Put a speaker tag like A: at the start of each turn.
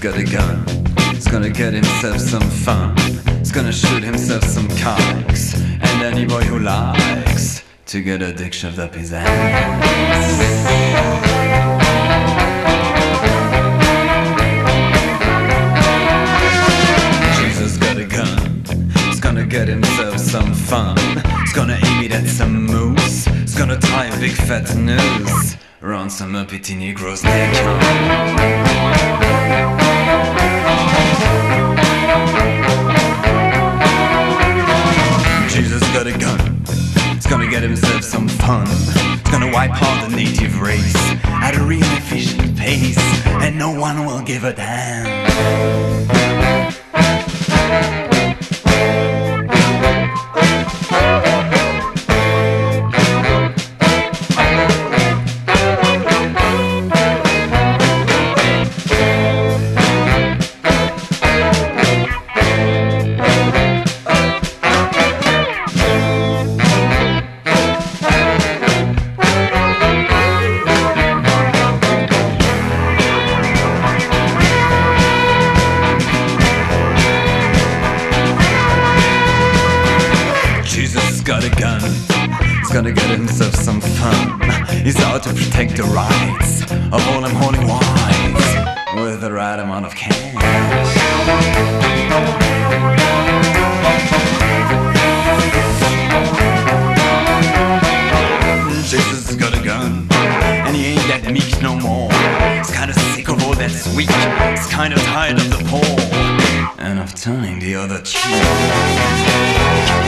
A: got a gun. He's gonna get himself some fun. He's gonna shoot himself some cocks. And any boy who likes to get a dick shoved up his ass. Jesus got a gun. He's gonna get himself some fun. He's gonna aim it at some moose. He's gonna tie a big fat noose around some uppity Negro's neck. Jesus got a gun. He's gonna get himself some fun. He's gonna wipe out the native race at a real efficient pace, and no one will give a damn. Got a gun, he's gonna get himself some fun. He's out to protect the rights of all them horny wives with the right amount of cash. Jesus has got a gun, and he ain't that meek no more. He's kinda sick of all that sweet. He's kinda tired of the poor and of turning the other cheek.